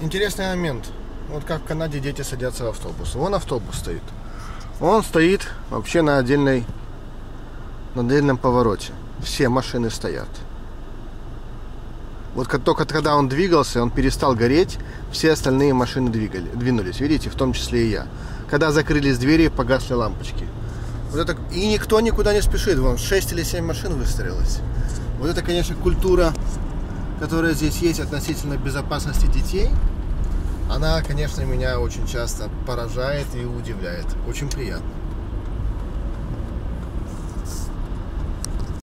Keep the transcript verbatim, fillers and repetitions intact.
интересный момент. Вот как в Канаде дети садятся в автобус. Вон автобус стоит. Он стоит вообще на отдельной, на отдельном повороте. Все машины стоят. Вот как только когда он двигался, он перестал гореть, все остальные машины двигали, двинулись, видите, в том числе и я. Когда закрылись двери, погасли лампочки. Вот это, и никто никуда не спешит. Вон шесть или семь машин выстроилось. Вот это, конечно, культура, которая здесь есть относительно безопасности детей. Она, конечно, меня очень часто поражает и удивляет. Очень приятно.